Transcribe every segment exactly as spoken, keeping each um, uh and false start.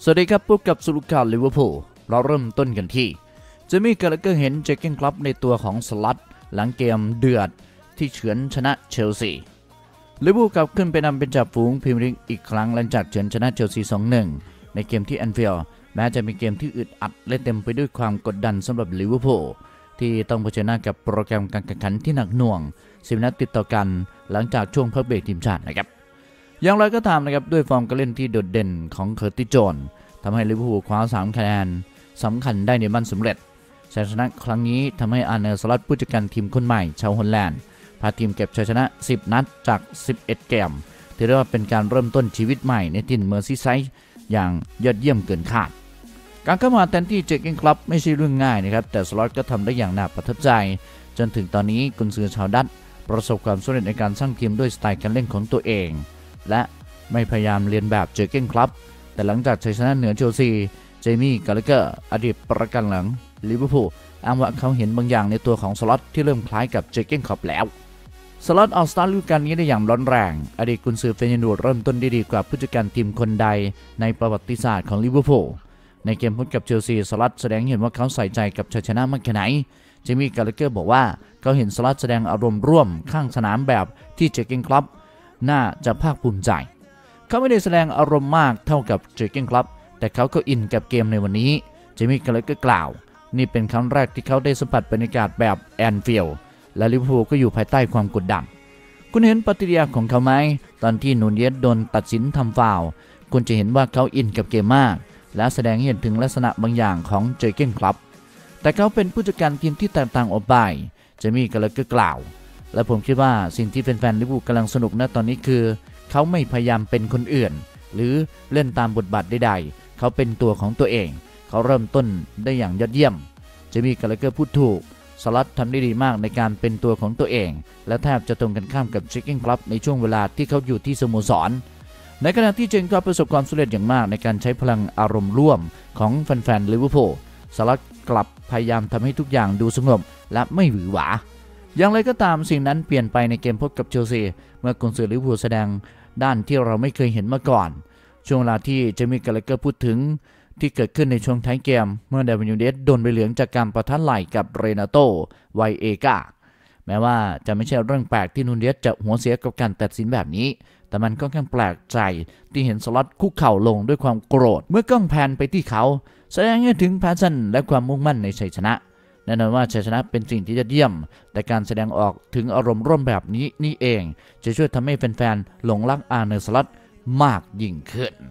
สวัสดีครับพบกับสรุปข่าวลิเวอร์พูลเราเริ่มต้นกันที่เจมี่ การ์เลเกอร์เห็นเจอร์เก้นคล็อปในตัวของสลัดหลังเกมเดือดที่เฉือนชนะเชลซีลิเวอร์พูลกลับขึ้นไปนำเป็นจ่าฝูงพรีเมียร์ลีกอีกครั้งหลังจากเฉือนชนะเชลซี สองหนึ่ง ในเกมที่แอนฟิลด์แม้จะเป็นเกมที่อึดอัดและเต็มไปด้วยความกดดันสำหรับลิเวอร์พูลที่ต้องเผชิญหน้ากับโปรแกรมการแข่งขันที่หนักหน่วงสิบนัดติดต่อกันหลังจากช่วงพักเบรกทีมชาตินะครับอย่างไรก็ตามนะครับด้วยฟอร์มการเล่นที่โดดเด่นของเคอร์ติส โจนส์ทำให้ลิเวอร์พูลคว้าสามคะแนนสำคัญได้ในบ้านสำเร็จชัยชนะครั้งนี้ทำให้อาร์เนล สล็อตผู้จัดการทีมคนใหม่ชาวฮอลแลนด์พาทีมเก็บชัยชนะสิบนัดจากสิบเอ็ดเกมถือได้ว่าเป็นการเริ่มต้นชีวิตใหม่ในถิ่นเมอร์ซีไซด์อย่างยอดเยี่ยมเกินคาดการเข้ามาแทนที่เจอร์เก้นคล็อปไม่ใช่เรื่องง่ายนะครับแต่สล็อตก็ทำได้อย่างน่าประทับใจจนถึงตอนนี้กุนซือชาวดัตช์ประสบความสำเร็จในการสร้างทีมด้วยสไตล์การเล่นของตัวเองและไม่พยายามเลียนแบบเจอร์เก้นคล็อปแต่หลังจากชัยชนะเหนือเชลซีเจมี่ การ์เลเกอร์อดีตประกันหลังลิเวอร์พูลอ้างว่าเขาเห็นบางอย่างในตัวของสล็อตที่เริ่มคล้ายกับเจอร์เก้นคล็อปแล้วสล็อตออกสตาร์ทฤดูกาลนี้ได้อย่างร้อนแรงอดีตกุนซือเฟยนูร์ดเริ่มต้นได้ดีกว่าผู้จัดการทีมคนใดในประวัติศาสตร์ของลิเวอร์พูลในเกมพบกับเชลซีสล็อตแสดงเห็นว่าเขาใส่ใจกับชัยชนะมากแค่ไหนเจมี่ การ์เลเกอร์บอกว่าเขาเห็นสล็อตแสดงอารมณ์ร่วมข้างสนามแบบที่เจอร์เก้นคล็อปน่าจะภาคภูมิใจเขาไม่ได้แสดงอารมณ์มากเท่ากับเจอร์เก้นคล็อปแต่เขาก็อินกับเกมในวันนี้เจมี่ การ์เลเกอร์กล่าวนี่เป็นครั้งแรกที่เขาได้สัมผัสบรรยากาศแบบแอนฟิลด์และลิเวอร์พูลก็อยู่ภายใต้ความกดดันคุณเห็นปฏิกิริยาของเขาไหมตอนที่นูนเยสโดนตัดสินทำฟาวล์คุณจะเห็นว่าเขาอินกับเกมมากและแสดงให้เห็นถึงลักษณะบางอย่างของเจอร์เก้นคล็อปแต่เขาเป็นผู้จัดการทีมที่แตกต่างออกไปเจมี่ การ์เลเกอร์กล่าวและผมคิดว่าสิ่งที่แฟนๆลิเวอร์พูลกำลังสนุกณตอนนี้คือเขาไม่พยายามเป็นคนอื่นหรือเล่นตามบทบาทใดๆเขาเป็นตัวของตัวเองเขาเริ่มต้นได้อย่างยอดเยี่ยมเจมี่ การ์เลเกอร์พูดถูกสล็อตทำได้ดีมากในการเป็นตัวของตัวเองและแทบจะตรงกันข้ามกับเจอร์เก้นคล็อปในช่วงเวลาที่เขาอยู่ที่สโมสรในขณะที่เจอร์เก้นคล็อปประสบความสำเร็จอย่างมากในการใช้พลังอารมณ์ร่วมของแฟนๆลิเวอร์พูลสล็อตกลับพยายามทำให้ทุกอย่างดูสงบและไม่หวือหวาอย่างไรก็ตามสิ่งนั้นเปลี่ยนไปในเกมพบกับเชลซีเมื่อกุนซือลิเวอร์พูลแสดงด้านที่เราไม่เคยเห็นมาก่อนช่วงเวลาที่เจมี่ การ์เลเกอร์พูดถึงที่เกิดขึ้นในช่วงท้ายเกมเมื่อเดวิด นูเนสโดนใบเหลืองจากการประทะไหล่กับเรนาโต ไวเอกาแม้ว่าจะไม่ใช่เรื่องแปลกที่นูเนสจะหัวเสียกับการตัดสินแบบนี้แต่มันก็แค่แปลกใจที่เห็นสล็อตคุกเข่าลงด้วยความโกรธเมื่อกล้องแพนไปที่เขาแสดงให้ถึงแพชชั่นและความมุ่งมั่นในชัยชนะแน่นอนว่าชัยชนะเป็นสิ่งที่ยอดเยี่ยมแต่การแสดงออกถึงอารมณ์ร่วมแบบนี้นี่เองจะช่วยทำให้แฟนๆหลงรักอาร์เนล สล็อตมากยิ่งขึ้น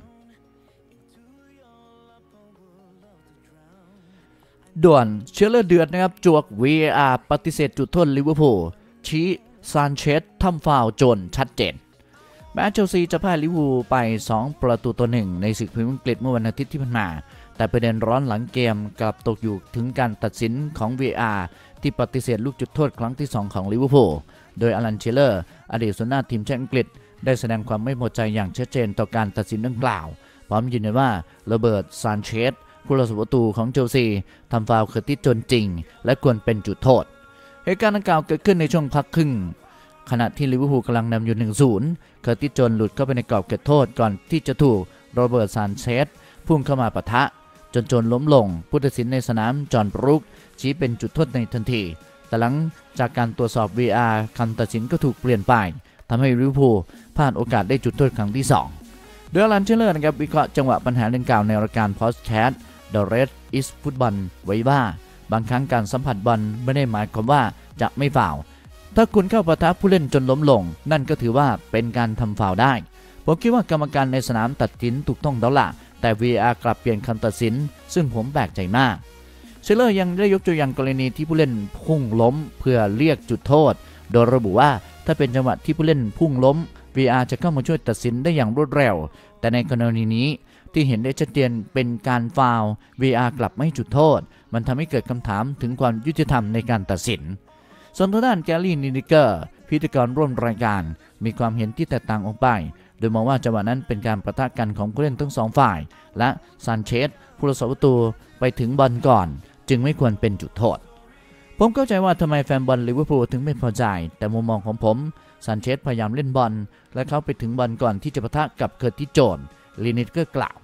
ด่วนเชลเลอร์เดือดนะครับจวก วี เอ อาร์ ปฏิเสธจุดโทษลิเวอร์พูลชี้ซานเชสทำฟาวล์จนชัดเจนแม้เชลซีจะพ่ายลิเวอร์พูลไปสองประตูต่อหนึ่งในศึกพรีเมียร์ลีกอังกฤษเมื่อวันอาทิตย์ที่ผ่านมาแต่ประเด็นร้อนหลังเกมกลับตกอยู่ถึงการตัดสินของ วี เอ อาร์ ที่ปฏิเสธลูกจุดโทษครั้งที่สองของลิเวอร์พูลโดยอลัน เชลเลอร์อดีตศูนย์หน้าทีมชาติอังกฤษได้แสดงความไม่พอใจอย่างชัดเจนต่อการตัดสินดังกล่าวพร้อมยืนยันว่าโรเบิร์ต ซานเชสผู้รักษาประตูของเชลซีทำฟาวล์เคอร์ติส โจนส์จริงและควรเป็นจุดโทษเหตุการณ์ดังกล่าวเกิดขึ้นในช่วงพักครึ่งขณะที่ลิเวอร์พูลกำลังนำอยู่ หนึ่งศูนย์ เคอร์ติส โจนส์หลุดเข้าไปในกรอบเขตโทษก่อนที่จะถูกโรเบิร์ต ซานเชสพุ่งเข้ามาปะทะจนโจนส์ล้มลงผู้ตัดสินในสนามจอห์น บรูคชี้เป็นจุดโทษในทันทีแต่หลังจากการตรวจสอบ วี อาร์ คำตัดสินก็ถูกเปลี่ยนไปทำให้ลิเวอร์พูลพลาดโอกาสได้จุดโทษครั้งที่สองโดยอลัน เชลเลอร์นะครับวิเคราะห์จังหวะปัญหาดังกล่าวในรายการพอดแคสต์ The Red is Football ไว้ว่าบางครั้งการสัมผัสบอลไม่ได้หมายความว่าจะไม่ฟาวล์ถ้าคุณเข้าปะทะผู้เล่นจนล้มลงนั่นก็ถือว่าเป็นการทำฟาวล์ได้ผมคิดว่ากรรมการในสนามตัดสินถูกต้องแล้วล่ะแต่ วี เอ อาร์ กลับเปลี่ยนคำตัดสินซึ่งผมแปลกใจมากเชลเลอร์ยังได้ยกตัวอย่างกรณีที่ผู้เล่นพุ่งล้มเพื่อเรียกจุดโทษโดยระบุว่าถ้าเป็นจังหวะที่ผู้เล่นพุ่งล้ม วี อาร์ จะเข้ามาช่วยตัดสินได้อย่างรวดเร็วแต่ในกรณีนี้ที่เห็นได้ชัดเจนเป็นการฟาวล์ วี อาร์ กลับไม่จุดโทษมันทำให้เกิดคำถามถึงความยุติธรรมในการตัดสินส่วนทางด้านแกลลี่ นินิเกอร์พิธีกรร่วมรายการมีความเห็นที่แตกต่างออกไปโดยมองว่าจังหวะนั้นเป็นการปะทะกันของผู้เล่นทั้งสองฝ่ายและซานเชสผู้รักษาประตูไปถึงบอลก่อนจึงไม่ควรเป็นจุดโทษผมเข้าใจว่าทำไมแฟนบอลลิเวอร์พูลถึงไม่พอใจแต่มุมมองของผมซานเชสพยายามเล่นบอลและเขาไปถึงบอลก่อนที่จะปะทะกับเคอร์ติส โจนส์ ลินิเกอร์กล่าว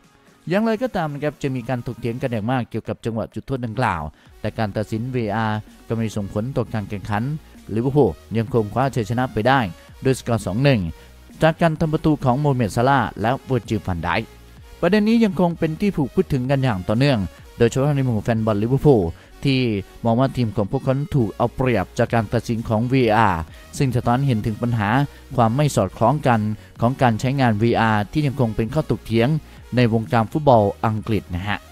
อย่างไรก็ตามนะครับจะมีการถกเถียงกันอย่างมากเกี่ยวกับจังหวะจุดโทษดังกล่าวแต่การตัดสิน วี อาร์ ก็ไม่ส่งผลต่อการแข่งขันลิเวอร์พูลยังคงคว้าชัยชนะไปได้โดยสกอร์ สองหนึ่ง จากการทำประตูของโมเมด ซาลาห์และเวอร์จิล van Dijkประเด็นนี้ยังคงเป็นที่ถูกพูดถึงกันอย่างต่อเนื่องโดยเฉพาะในหมู่แฟนบอลลิเวอร์พูลที่มองว่าทีมของพวกเขาถูกเอาเปรียบจากการตัดสินของ วี อาร์ ซึ่งสะท้อนเห็นถึงปัญหาความไม่สอดคล้องกันของการใช้งาน วี อาร์ ที่ยังคงเป็นข้อถกเถียงในวงการฟุตบอลอังกฤษนะฮะ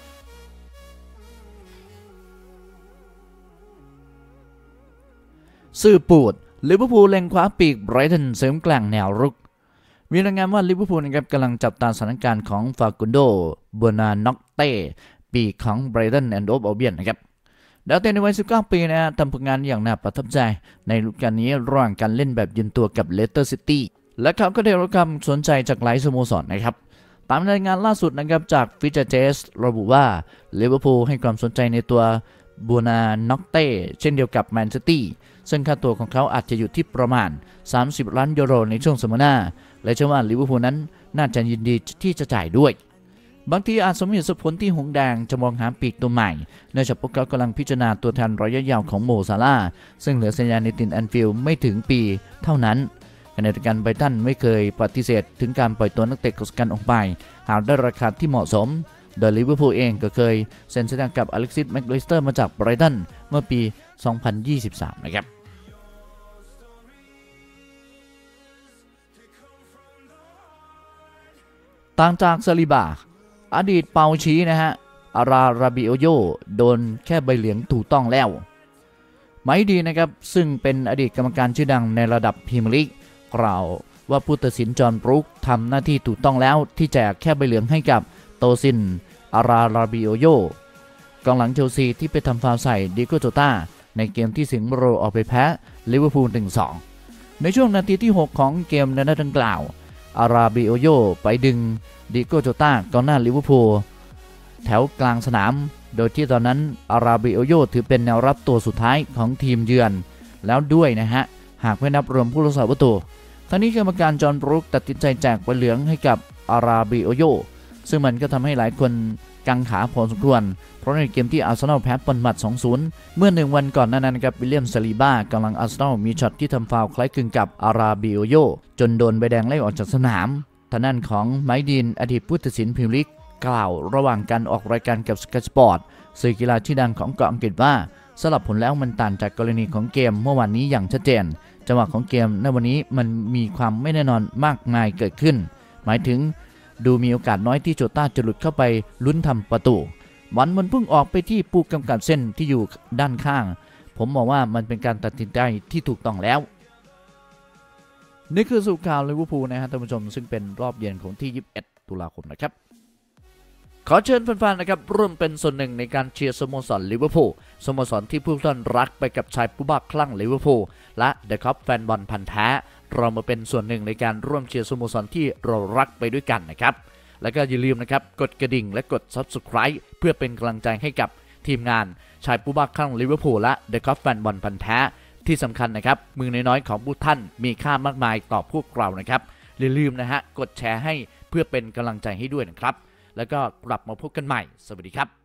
สื่อปูดลิเวอร์พูลเล็งคว้าปีกไบรตันเสริมกลางแนวรุกมีรายงานว่าลิเวอร์พูลนะครับกำลังจับตาสถานการณ์ของฟากุนโดบัวนาน็อกเต้ปีกของไบรตันแอนด์โอฟอัลเบียนนะครับดาวเตะในวัยสิบเก้าปีนะทำผลงานอย่างน่าประทับใจในฤดูกาลนี้ระหว่างการเล่นแบบยืนตัวกับเลสเตอร์ซิตี้และเขาก็ได้รับความสนใจจากหลายสโมสรนะครับตามรายงานล่าสุดนะครับจากฟิชเจสระบุว่าลิเวอร์พูลให้ความสนใจในตัวบัวนาน็อกเต้เช่นเดียวกับแมนซิตี้ซึ่งค่าตัวของเขาอาจจะอยู่ที่ประมาณสามสิบล้านยูโรในช่วงซัมเมอร์หน้าและเชื่อว่าลิเวอร์พูลนั้นน่าจะยินดีที่จะจ่ายด้วยบางทีอาจสมเหตุสมผลที่หงแดงจะมองหาปีกตัวใหม่เนื่องจากพวกเขากำลังพิจารณาตัวแทนระยะยาวของโมซาลาห์ซึ่งเหลือสัญญาในตินแอนฟิลด์ไม่ถึงปีเท่านั้นขณะเดียวกันไบรตันไม่เคยปฏิเสธถึงการปล่อยตัวนักเตะกกันออกไปหากได้ราคาที่เหมาะสมโดยลิเวอร์พูลเองก็เคยเซ็นสัญญากับอเล็กซิส แม็กลิสเตอร์มาจากไบรตันเมื่อปี สองพันยี่สิบสาม นะครับต่างจากซาลิบาอดีตเปาชี้นะฮะอาราราบิโอโยโดนแค่ใบเหลืองถูกต้องแล้วไม่ดีนะครับซึ่งเป็นอดีตกรรมการชื่อดังในระดับพรีเมียร์ลีกกล่าวว่าผู้ตัดสินจอห์นบรูคทำหน้าที่ถูกต้องแล้วที่แจกแค่ใบเหลืองให้กับโตซินอาราราบิโอโยกองหลังเชลซีที่ไปทำฟาวล์ใส่ดิโกโจต้าในเกมที่สิงห์โรออกไปแพ้ลิเวอร์พูล หนึ่งสอง ในช่วงนาทีที่หกของเกมในนัดดังกล่าวอาราบิโอโยไปดึงดิโกโจต้ากองหน้าลิเวอร์พูลแถวกลางสนามโดยที่ตอนนั้นอาราบิโอโยถือเป็นแนวรับตัวสุดท้ายของทีมเยือนแล้วด้วยนะฮะหากไม่นับรวมผู้รักษาประตูทั้งนี้กรรมการจอห์นบรูคตัดสินใจแจกใบเหลืองให้กับอาราบิโอโยซึ่งมันก็ทำให้หลายคนกังขาพอสมควรเพราะในเกมที่อาร์เซนอลแพ้ปนหมัด สองศูนย์ เมื่อหนึ่งวันก่อนหน้านั้นครับวิลเลียมซาลีบ้ากำลังอาร์เซนอลมีช็อตที่ทำฟาวล์คล้ายคลึงกับอาราบิโอโยจนโดนใบแดงไล่ออกจากสนามทางด้านของไมค์ดีนอดีตผู้ตัดสินพรีเมียร์ลีกกล่าวระหว่างการออกรายการกับ Sky Sport สื่อกีฬาชื่อดังของเกาะอังกฤษว่าสำหรับผลแล้วมันต่างจากกรณีของเกมเมื่อวานนี้อย่างชัดเจนจังหวะของเกมในวันนี้มันมีความไม่แน่นอนมากมายเกิดขึ้นหมายถึงดูมีโอกาสน้อยที่โจต้าจะหลุดเข้าไปลุ้นทำประตูบอลมันพุ่งออกไปที่ผู้กำกับเส้นที่อยู่ด้านข้างผมมองว่ามันเป็นการตัดสินใจที่ถูกต้องแล้วนี่คือสุข่าวลิเวอร์พูลนะฮะท่านผู้ชมซึ่งเป็นรอบเย็นของที่ยี่สิบเอ็ดตุลาคมนะครับขอเชิญแฟนๆนะครับร่วมเป็นส่วนหนึ่งในการเชียร์สโมสรลิเวอร์พูลสโมสรที่ผู้ท่านรักไปกับชายผู้บ้าคลั่งลิเวอร์พูลและเดอะคัพแฟนบอลพันธุ์แท้เรามาเป็นส่วนหนึ่งในการร่วมเชียร์สโมสรที่เรารักไปด้วยกันนะครับแล้วก็อย่าลืมนะครับกดกระดิ่งและกด ซับสไครบ์ เพื่อเป็นกำลังใจให้กับทีมงานชายผู้บ้าคลั่งลิเวอร์พูลและเดอะคัพแฟนบอลพันธุ์แท้ที่สำคัญนะครับมือน้อยๆของผู้ท่านมีค่ามากมายต่อพวกเรานะครับอย่าลืมนะฮะกดแชร์ให้เพื่อเป็นกำลังใจให้ด้วยนะครับแล้วก็กลับมาพบกันใหม่สวัสดีครับ